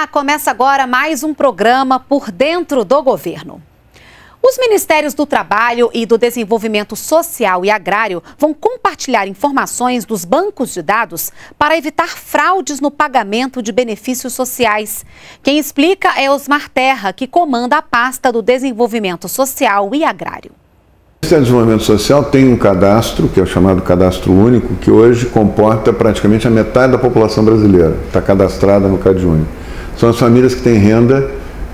Olá, começa agora mais um programa Por Dentro do Governo. Os Ministérios do Trabalho e do Desenvolvimento Social e Agrário vão compartilhar informações dos bancos de dados para evitar fraudes no pagamento de benefícios sociais. Quem explica é Osmar Terra, que comanda a pasta do Desenvolvimento Social e Agrário. O Ministério do Desenvolvimento Social tem um cadastro, que é o chamado Cadastro Único, que hoje comporta praticamente a metade da população brasileira, está cadastrada no CadÚnico. São as famílias que têm renda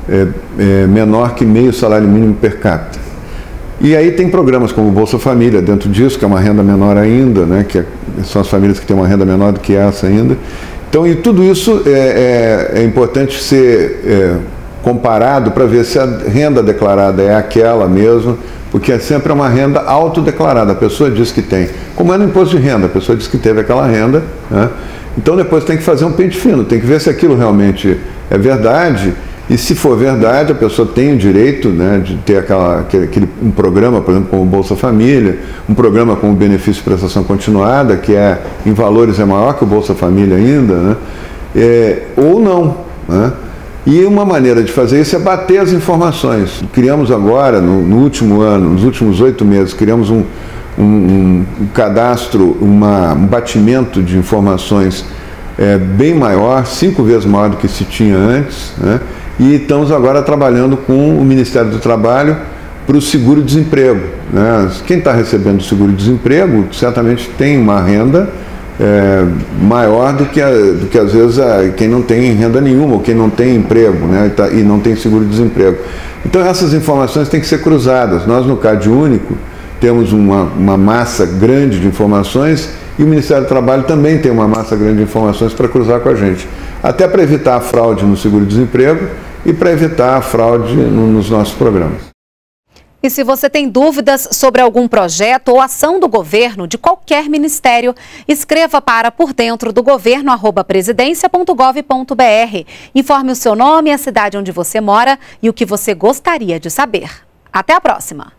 menor que meio salário mínimo per capita. E aí tem programas como o Bolsa Família dentro disso, que é uma renda menor ainda, né, são as famílias que têm uma renda menor do que essa ainda. Então, e tudo isso é importante ser comparado para ver se a renda declarada é aquela mesmo, porque é sempre uma renda autodeclarada, a pessoa diz que tem. Como é no imposto de renda, a pessoa diz que teve aquela renda, né? Então depois tem que fazer um pente fino, tem que ver se aquilo realmente é verdade, e se for verdade, a pessoa tem o direito, né, de ter um programa, por exemplo, como o Bolsa Família, um programa como o Benefício de Prestação Continuada, que em valores é maior que o Bolsa Família ainda, né? Ou não, né? E uma maneira de fazer isso é bater as informações. Criamos agora, no último ano, nos últimos 8 meses, criamos um cadastro, um batimento de informações bem maior, 5 vezes maior do que se tinha antes, né? E estamos agora trabalhando com o Ministério do Trabalho para o seguro-desemprego, né? Quem está recebendo o seguro-desemprego certamente tem uma renda maior do que às vezes quem não tem renda nenhuma, ou quem não tem emprego, né, e não tem seguro-desemprego. Então essas informações têm que ser cruzadas. Nós no CadÚnico temos uma massa grande de informações e o Ministério do Trabalho também tem uma massa grande de informações para cruzar com a gente, até para evitar a fraude no seguro-desemprego e para evitar a fraude nos nossos programas. E se você tem dúvidas sobre algum projeto ou ação do governo de qualquer ministério, escreva para pordentrodogoverno@presidencia.gov.br. Informe o seu nome, a cidade onde você mora e o que você gostaria de saber. Até a próxima!